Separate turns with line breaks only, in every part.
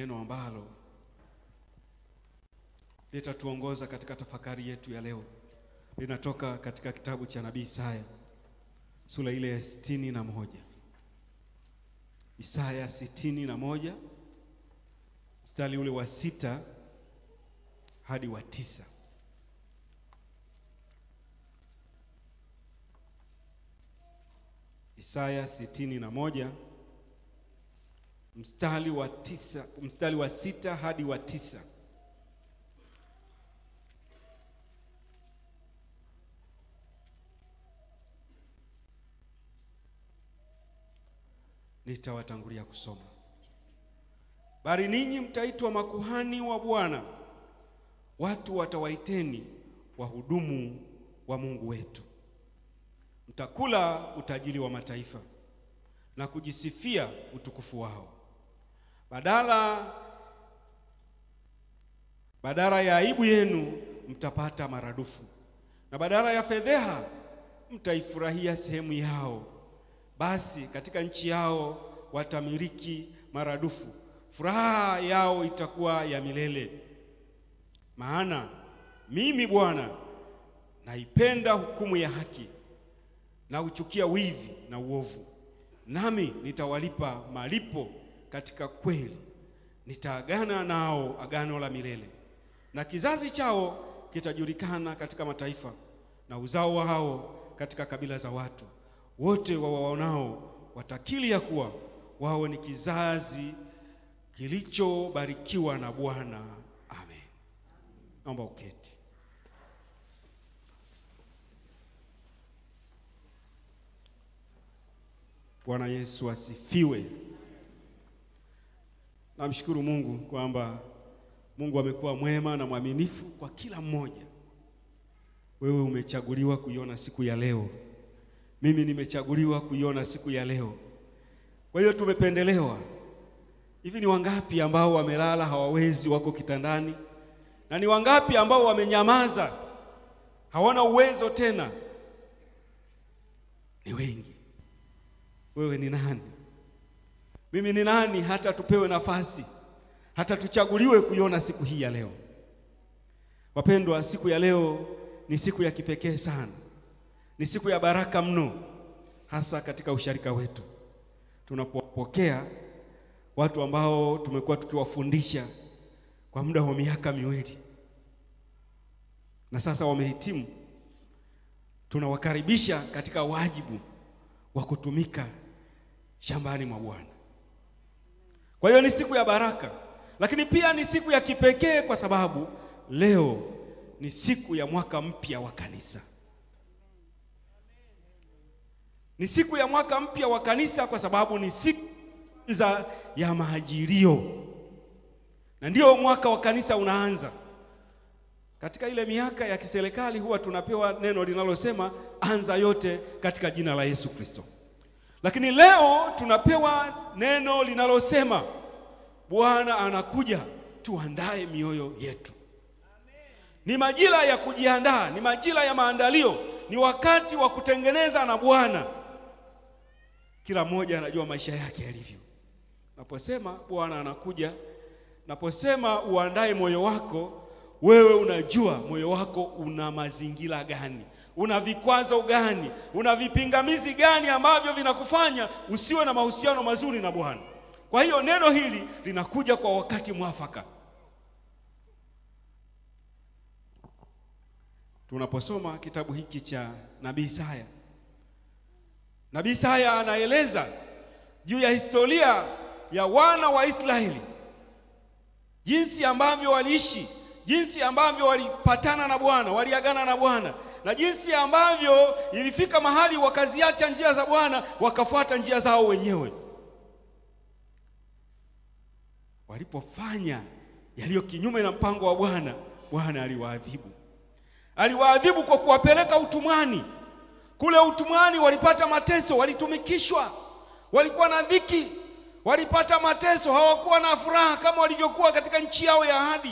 neno ambalo litatuongoza katika tafakari yetu ya leo. Linatoka katika kitabu cha nabii Isaya, sura ile ya 61. Isaya 61, mstari ule wa 6 hadi wa 9. Isaya 61, mstari wa 6 hadi wa 9. Nitawatangulia kusoma. Bali ninyi mtaitwa makuhani wa Bwana, watu watawaiteni wahudumu wa Mungu wetu. Mtakula utajiri wa mataifa na kujisifia utukufu wao. Badala ya aibu yenu mtapata maradufu, na badala ya fedheha mtaifurahia sehemu yao. Basi katika nchi yao watamiliki maradufu, furaha yao itakuwa ya milele. Maana mimi Bwana naipenda hukumu ya haki na uchukia wivi na uovu, nami nitawalipa malipo katika kweli. Nitaagana nao agano la milele, na kizazi chao kitajulikana katika mataifa, na uzao wao katika kabila za watu. Wote wawaonao watakiri ya kuwa wao ni kizazi kilichobarikiwa na Bwana. Amen. Naomba uketi. Bwana Yesu asifiwe. Namshukuru Mungu kwamba Mungu amekuwa mwema na mwaminifu kwa kila mmoja. Wewe umechaguliwa kuiona siku ya leo. Mimi nimechaguliwa kuiona siku ya leo. Kwa hiyo tumependelewa. Hivi ni wangapi ambao wamelala hawawezi, wako kitandani? Na ni wangapi ambao wamenyamaza, hawana uwezo tena? Ni wengi. Wewe ni nani? Mimi ni nani hata tupewe nafasi, hata tuchaguliwe kuiona siku hii ya leo? Wapendwa, siku ya leo ni siku ya kipekee sana. Ni siku ya baraka mno, hasa katika usharika wetu. Tunapopokea watu ambao tumekuwa tukiwafundisha kwa muda wa miaka 2 na sasa wamehitimu. Tunawakaribisha katika wajibu wa kutumika shambani mwa Bwana. Kwa hiyo ni siku ya baraka, lakini pia ni siku ya kipekee kwa sababu leo ni siku ya mwaka mpya wa kanisa. Ni siku ya mwaka mpya wa kanisa kwa sababu ni siku ya Majilio. Na ndio mwaka wa kanisa unaanza. Katika ile miaka ya kiserikali huwa tunapewa neno linalosema anza yote katika jina la Yesu Kristo. Lakini leo tunapewa neno linalosema Bwana anakuja, tuandae mioyo yetu. Ni majira ya kujiandaa, ni majira ya maandalio, ni wakati wa kutengeneza na Bwana. Kila mmoja anajua maisha yake yalivyo. Naposema Bwana anakuja, naposema uandae moyo wako, wewe unajua moyo wako una mazingira gani, una vikwazo gani, una vipingamizi gani ambavyo vinakufanya usiwe na mahusiano mazuri na Bwana. Kwa hiyo neno hili linakuja kwa wakati mwafaka. Tunaposoma kitabu hiki cha nabii Isaya, nabii Isaya anaeleza juu ya historia ya wana wa Israeli, jinsi ambavyo waliishi, jinsi ambavyo walipatana na Bwana, waliagana na Bwana, na jinsi ambavyo ilifika mahali wakaziacha njia za Bwana wakafuata njia zao wenyewe. Walipofanya yaliyo kinyume na mpango wa Bwana, Bwana aliwaadhibu. Aliwaadhibu kwa kuwapeleka utumwani. Kule utumwani walipata mateso, walitumikishwa, walikuwa na dhiki, walipata mateso, hawakuwa na furaha kama walivyokuwa katika nchi yao ya ahadi.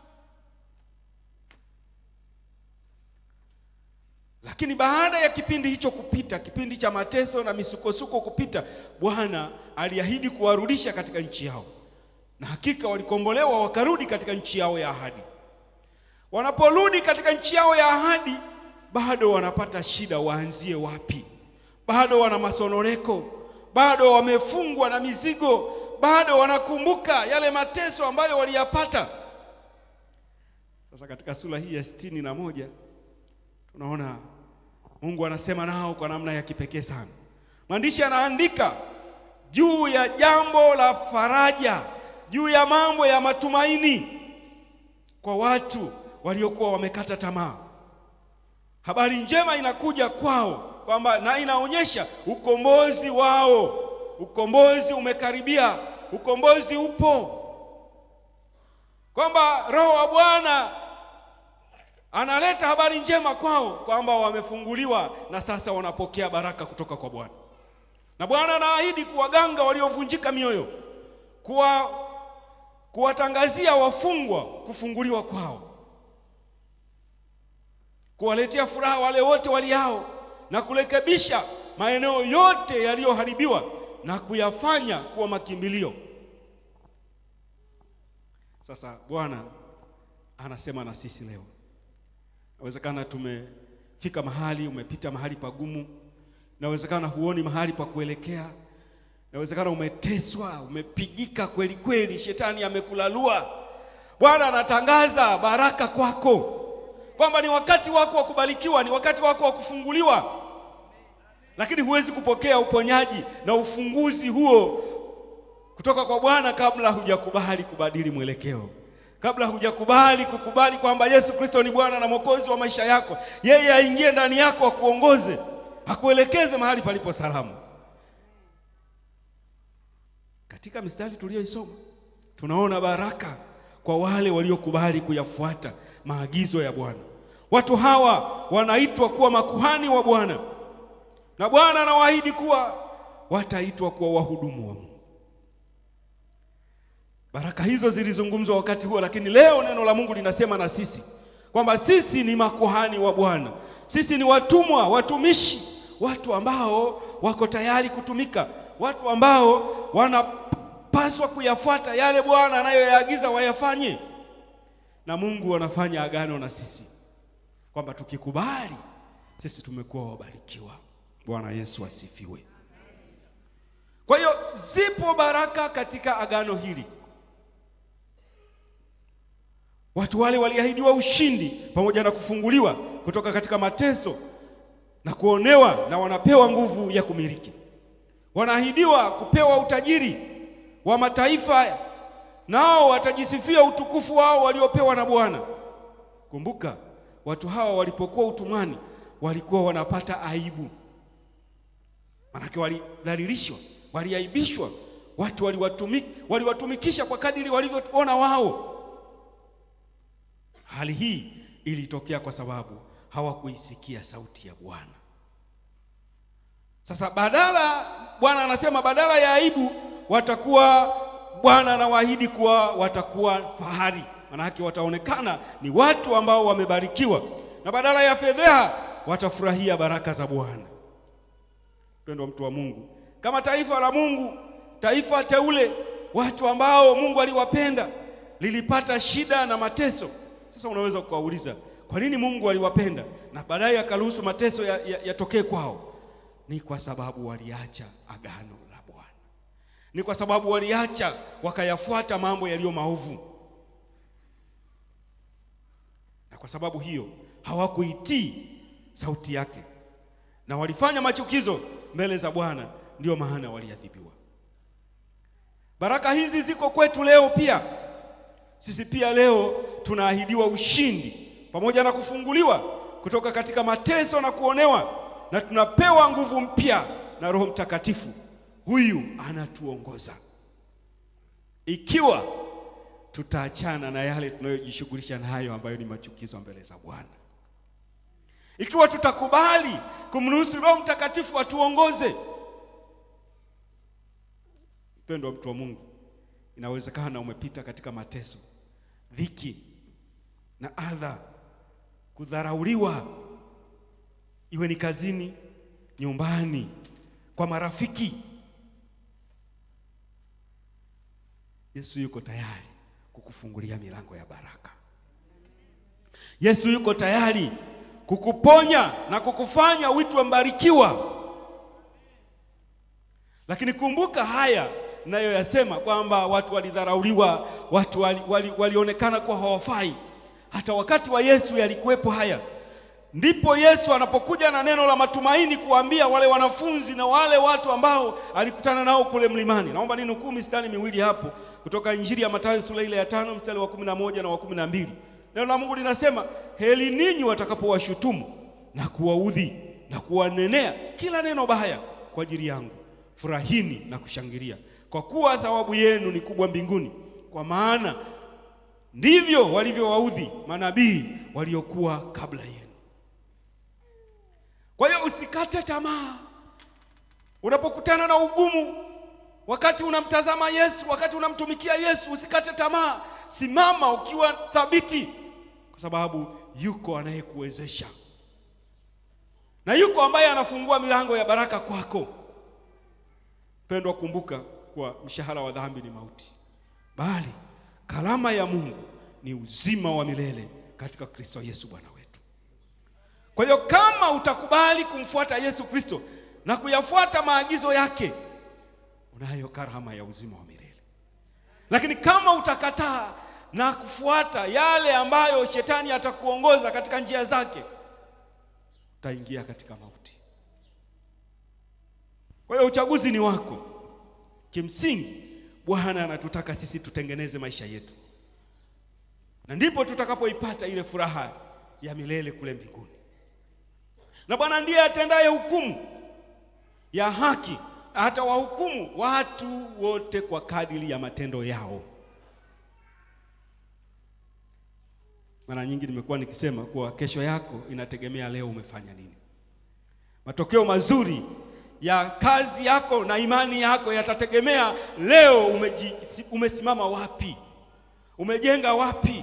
Lakini baada ya kipindi hicho kupita, kipindi cha mateso na misukosuko kupita, Bwana aliahidi kuwarudisha katika nchi yao. Na hakika walikombolewa wakarudi katika nchi yao ya ahadi. Wanaporudi katika nchi yao ya ahadi, bado wanapata shida, waanzie wapi? Bado wana masononeko, bado wamefungwa na mizigo, bado wanakumbuka yale mateso ambayo waliyapata. Sasa katika sura hii ya 61 tunaona Mungu anasema nao kwa namna ya kipekee sana. Mwandishi anaandika juu ya jambo la faraja, juu ya mambo ya matumaini kwa watu waliokuwa wamekata tamaa. Habari njema inakuja kwao kwamba, na inaonyesha ukombozi wao. Ukombozi umekaribia, ukombozi upo. Kwamba Roho wa Bwana analeta habari njema kwao kwamba wamefunguliwa na sasa wanapokea baraka kutoka kwa Bwana. Na Bwana anaahidi kuwaganga waliovunjika mioyo, kuwatangazia wafungwa kufunguliwa kwao, kuwaletea furaha wale wote waliao, na kurekebisha maeneo yote yaliyoharibiwa na kuyafanya kuwa makimbilio. Sasa Bwana anasema na sisi leo. Inawezekana tumefika mahali, umepita mahali pagumu. Inawezekana huoni mahali pa kuelekea. Inawezekana umeteswa, umepigika kweli kweli, shetani amekulalua. Bwana anatangaza baraka kwako, kwamba ni wakati wako wa kubarikiwa, ni wakati wako wa kufunguliwa. Lakini huwezi kupokea uponyaji na ufunguzi huo kutoka kwa Bwana kabla hujakubali kubadili mwelekeo. Kabla hujakubali kukubali kwamba Yesu Kristo ni Bwana na Mwokozi wa maisha yako. Yeye aingie ndani yako, akuongoze, akuelekeze mahali palipo salama. Katika mistari tuliyoisoma tunaona baraka kwa wale waliokubali kuyafuata maagizo ya Bwana. Watu hawa wanaitwa kuwa makuhani wa Bwana. Na Bwana anawaahidi kuwa wataitwa kuwa wahudumu wa Mungu. Baraka hizo zilizungumzwa wakati huo, lakini leo neno la Mungu linasema na sisi kwamba sisi ni makuhani wa Bwana. Sisi ni watumwa, watumishi, watu ambao wako tayari kutumika, watu ambao wanapaswa kuyafuata yale Bwana anayoyaagiza wayafanye. Na Mungu anafanya agano na sisi kwamba tukikubali sisi tumekuwa wabarikiwa. Bwana Yesu asifiwe. Kwa hiyo zipo baraka katika agano hili. Watu wale waliahidiwa ushindi pamoja na kufunguliwa kutoka katika mateso na kuonewa, na wanapewa nguvu ya kumiliki. Wanaahidiwa kupewa utajiri wa mataifa, nao watajisifia utukufu wao waliopewa na Bwana. Kumbuka, watu hawa walipokuwa utumwani walikuwa wanapata aibu. Manake walidhalilishwa, waliaibishwa. Watu waliwatumikisha kwa kadiri walivyoona wao. Hali hii ilitokea kwa sababu hawakuisikia sauti ya Bwana. Sasa Bwana anasema badala ya aibu watakuwa, Bwana anawaahidi kuwa watakuwa fahari. Manake wataonekana ni watu ambao wamebarikiwa, na badala ya fedheha watafurahia baraka za Bwana. Mpendwa mtu wa Mungu, kama taifa la Mungu, taifa teule, watu ambao Mungu aliwapenda, lilipata shida na mateso. Sasa unaweza kuwauliza, kwa nini Mungu aliwapenda na baadaye akaruhusu mateso yatokee kwao? Ni kwa sababu waliacha agano la Bwana. Ni kwa sababu waliacha wakayafuata mambo yaliyo maovu. Na kwa sababu hiyo hawakuitii sauti yake, na walifanya machukizo mbele za Bwana, ndio maana waliadhibiwa. Baraka hizi ziko kwetu leo pia. Sisi pia leo tunaahidiwa ushindi pamoja na kufunguliwa kutoka katika mateso na kuonewa, na tunapewa nguvu mpya na Roho Mtakatifu. Huyu anatuongoza ikiwa tutaachana na yale tunayojishughulisha nayo ambayo ni machukizo mbele za Bwana. Ikiwa tutakubali kumruhusu Roho Mtakatifu atuongoze. Mpendwa mtu wa Mungu, inawezekana umepita katika mateso, dhiki na adha, kudharauliwa, iwe ni kazini, nyumbani, kwa marafiki. Yesu yuko tayari kukufungulia milango ya baraka. Yesu yuko tayari kukuponya na kukufanya uitwe mbarikiwa. Lakini kumbuka haya nayo yasema kwamba watu walidharauliwa, watu walionekana kuwa hawafai. Hata wakati wa Yesu yalikuwepo haya. Ndipo Yesu anapokuja na neno la matumaini kuambia wale wanafunzi na wale watu ambao alikutana nao kule mlimani. Naomba ninukuu mistari miwili hapo kutoka Injili ya Mathayo sura ile ya 5 mstari wa 11 na wa 12. Neno la Mungu linasema, heri ninyi watakapowashutumu na kuwaudhi na kuwanenea kila neno baya kwa ajili yangu. Furahini na kushangilia, kwa kuwa thawabu yenu ni kubwa mbinguni, kwa maana ndivyo walivyowaudhi manabii waliokuwa kabla yenu. Kwa hiyo usikate tamaa unapokutana na ugumu. Wakati unamtazama Yesu, wakati unamtumikia Yesu, usikate tamaa. Simama ukiwa thabiti, kwa sababu yuko anayekuwezesha. Na yuko ambaye anafungua milango ya baraka kwako. Pendwa, kumbuka kwa mshahara wa dhambi ni mauti, bali karama ya Mungu ni uzima wa milele katika Kristo Yesu Bwana wetu. Kwa hiyo kama utakubali kumfuata Yesu Kristo na kuyafuata maagizo yake, unayo karama ya uzima wa milele. Lakini kama utakataa na kufuata yale ambayo shetani atakuongoza katika njia zake, utaingia katika mauti. Kwa hiyo uchaguzi ni wako. Kimsingi Bwana anatutaka sisi tutengeneze maisha yetu, na ndipo tutakapoipata ile furaha ya milele kule mbinguni. Na Bwana ndiye atendaye hukumu ya haki, hata wahukumu watu wote kwa kadiri ya matendo yao. Mara nyingi nimekuwa nikisema kuwa kesho yako inategemea leo umefanya nini. Matokeo mazuri ya kazi yako na imani yako yatategemea leo umesimama wapi, umejenga wapi.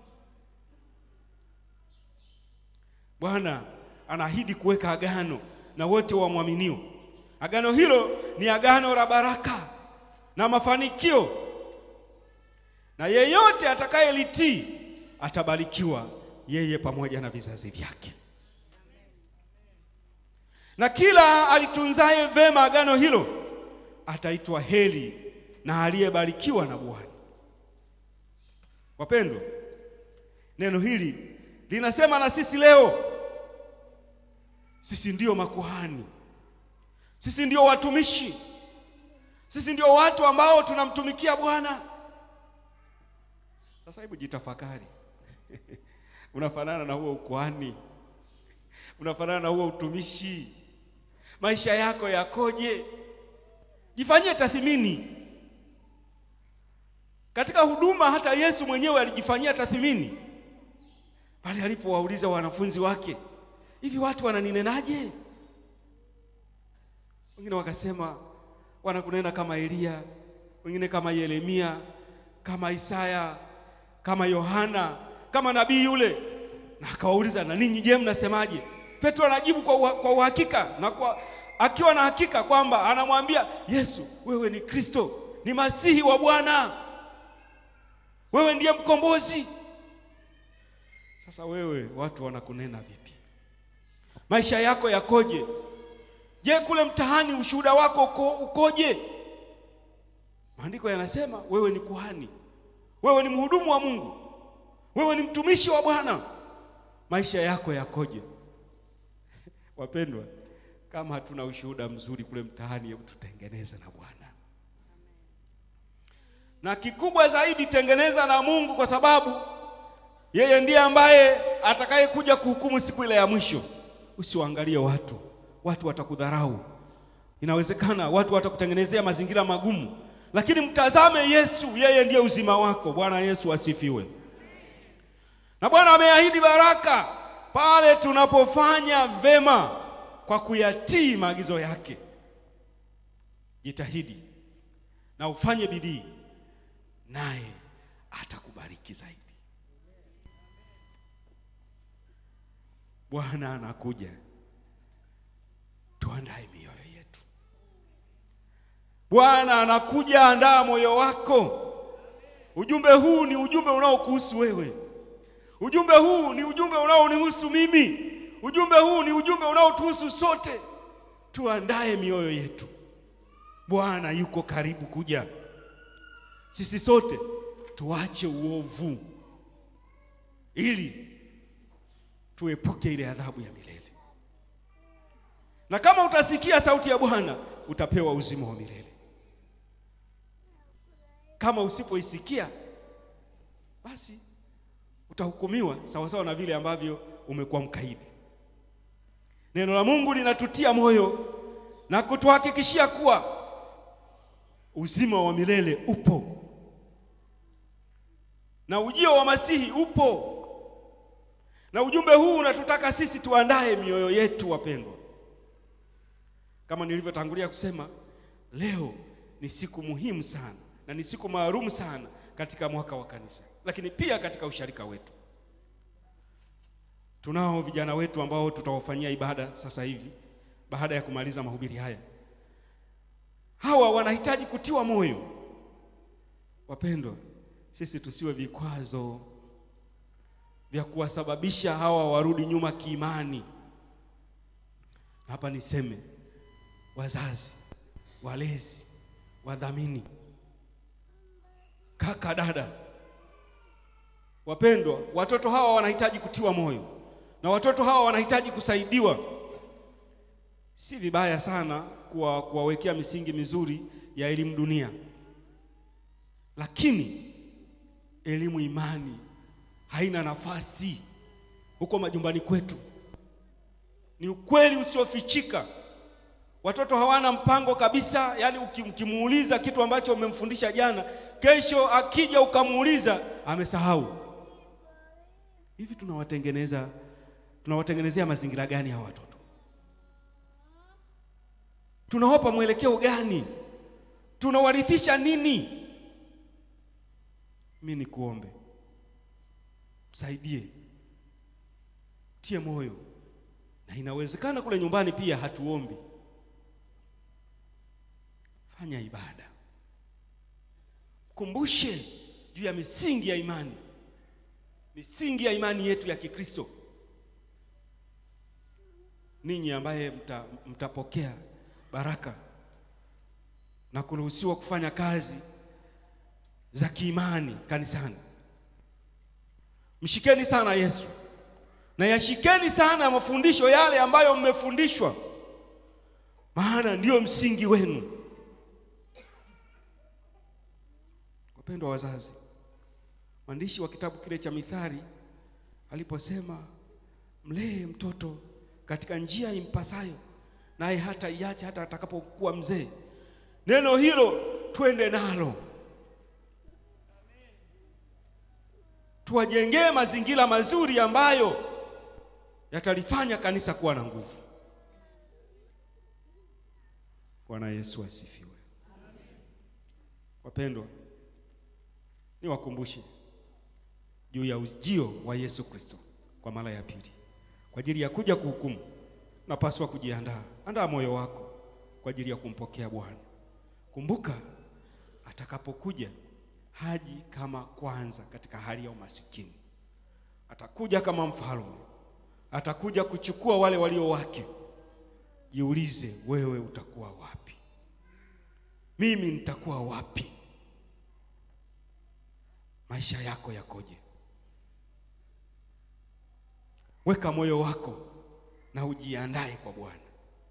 Bwana anaahidi kuweka agano na wote wamwaminio. Agano hilo ni agano la baraka na mafanikio, na yeyote atakayelitii atabarikiwa, yeye pamoja na vizazi vyake. Na kila alitunzaye vema agano hilo ataitwa heri na aliyebarikiwa na Bwana. Wapendwa, neno hili linasema na sisi leo. Sisi ndio makuhani, sisi ndio watumishi, sisi ndio watu ambao tunamtumikia Bwana. Sasa hebu jitafakari. Unafanana na huo ukuhani? Unafanana na huo utumishi? Maisha yako yakoje? Jifanyie tathmini. Katika huduma hata Yesu mwenyewe alijifanyia tathmini pale alipowauliza wanafunzi wake, hivi watu wananinenaje? Wengine wakasema wanakunena kama Elia, wengine kama Yeremia, kama Isaya, kama Yohana, kama nabii yule. Na akawauliza, na ninyi je, mnasemaje? Petro anajibu kwa uhakika na akiwa na hakika kwamba anamwambia Yesu, wewe ni Kristo, ni Masihi wa Bwana, wewe ndiye mkombozi. Sasa wewe watu wanakunena vipi? Maisha yako yakoje? Je, kule mtaani ushuhuda wako ukoje? Maandiko yanasema wewe ni kuhani, wewe ni mhudumu wa Mungu, wewe ni mtumishi wa Bwana. Maisha yako yakoje? Wapendwa, kama hatuna ushuhuda mzuri kule mtaani, hebu tutengeneze na Bwana. Na kikubwa zaidi, tengeneza na Mungu, kwa sababu yeye ndiye ambaye atakayekuja kuhukumu siku ile ya mwisho. Usiwaangalie watu. Watu watakudharau. Inawezekana watu watakutengenezea mazingira magumu, lakini mtazame Yesu, yeye ndiye uzima wako. Bwana Yesu asifiwe. Na Bwana ameahidi baraka pale tunapofanya vema kwa kuyatii maagizo yake. Jitahidi na ufanye bidii, naye atakubariki zaidi. Bwana anakuja. Tuandae mioyo yetu. Bwana anakuja, andaa moyo wako. ujumbe huu ni ujumbe unaokuhusu wewe. Ujumbe huu ni ujumbe unaonihusu mimi. Ujumbe huu ni ujumbe unaotuhusu sote. Tuandae mioyo yetu. Bwana yuko karibu kuja. Sisi sote tuache uovu ili tuepuke ile adhabu ya milele. Na kama utasikia sauti ya Bwana, utapewa uzima wa milele. Kama usipoisikia, basi utahukumiwa sawa sawa na vile ambavyo umekuwa mkaidi. Neno la Mungu linatutia moyo na kutuhakikishia kuwa uzima wa milele upo. Na ujio wa Masihi upo. Na ujumbe huu unatutaka sisi tuandae mioyo yetu, wapendwa. Kama nilivyotangulia kusema, leo ni siku muhimu sana na ni siku maalum sana katika mwaka wa kanisa, lakini pia katika usharika wetu. Tunao vijana wetu ambao tutawafanyia ibada sasa hivi baada ya kumaliza mahubiri haya. Hawa wanahitaji kutiwa moyo. Wapendwa, sisi tusiwe vikwazo vya kuwasababisha hawa warudi nyuma kiimani. Hapa niseme, wazazi, walezi, wadhamini, kaka, dada, wapendwa, watoto hawa wanahitaji kutiwa moyo. Na watoto hawa wanahitaji kusaidiwa. Si vibaya sana kuwawekea misingi mizuri ya elimu dunia. Lakini elimu imani haina nafasi huko majumbani kwetu. Ni ukweli usiofichika. Watoto hawana mpango kabisa. Yaani ukimuuliza kitu ambacho umemfundisha jana, kesho akija ukamuuliza amesahau. Hivi tunawatengenezea mazingira gani hawa watoto? Tunawapa mwelekeo gani? Tunawarithisha nini? Mimi nikuombe, msaidie, tie moyo. Na inawezekana kule nyumbani pia hatuombi. Fanya ibada. Kumbushe juu ya misingi ya imani. Misingi ya imani yetu ya Kikristo. Ninyi ambaye mtapokea baraka na kuruhusiwa kufanya kazi za kiimani kanisani, mshikeni sana Yesu. Na yashikeni sana mafundisho yale ambayo mmefundishwa, maana ndio msingi wenu. Wapendwa wazazi, mwandishi wa kitabu kile cha Mithali aliposema, mlee mtoto katika njia impasayo, naye hata iache hata atakapokuwa mzee. Neno hilo twende nalo. Tuwajengee mazingira mazuri ambayo yatalifanya kanisa kuwa na nguvu. Bwana Yesu asifiwe. Wapendwa, niwakumbushe juu ya ujio wa Yesu Kristo kwa mara ya pili kwa ajili ya kuja kuhukumu. Napaswa kujiandaa. Andaa moyo wako kwa ajili ya kumpokea Bwana. Kumbuka, atakapokuja haji kama kwanza katika hali ya umasikini. Atakuja kama mfalme. Atakuja kuchukua wale walio wake. Jiulize, wewe utakuwa wapi? Mimi nitakuwa wapi? Maisha yako yakoje? Weka moyo wako na ujiandae kwa Bwana.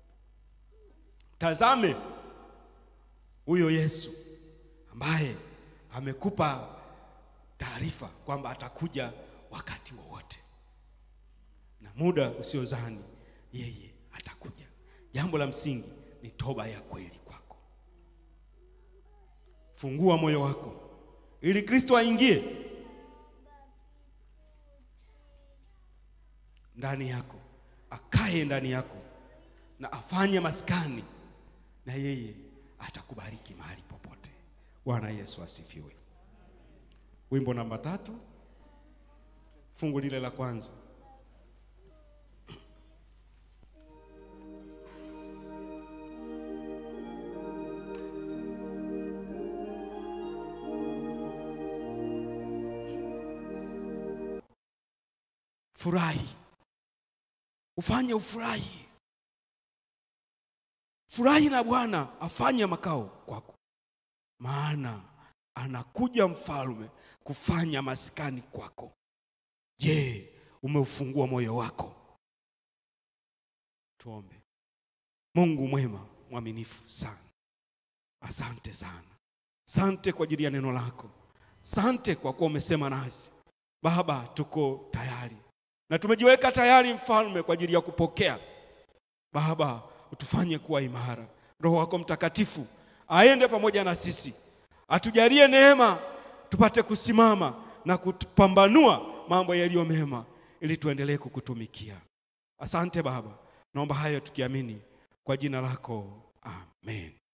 Tazame huyo Yesu ambaye amekupa taarifa kwamba atakuja wakati wowote. Na muda usiozani yeye atakuja. Jambo la msingi ni toba ya kweli kwako. Fungua moyo wako ili Kristo aingie ndani yako, akae ndani yako na afanye maskani, na yeye atakubariki mahali popote. Bwana Yesu asifiwe. Wimbo namba 3, fungu lile la kwanza. furahi. Ufanye ufurahi. Furahi na Bwana afanye makao kwako. Maana anakuja mfalme kufanya maskani kwako. Je, umeufungua moyo wako? Tuombe. Mungu mwema, mwaminifu sana. Asante sana. Asante kwa ajili ya neno lako. Asante kwa kuwa umesema nasi. Baba, tuko tayari. Na tumejiweka tayari mfalme kwa ajili ya kupokea. Baba, utufanye kuwa imara. Roho wako Mtakatifu aende pamoja na sisi. Atujalie neema tupate kusimama na kupambanua mambo yaliyo mema ili tuendelee kukutumikia. Asante Baba. Naomba hayo tukiamini kwa jina lako. Amen.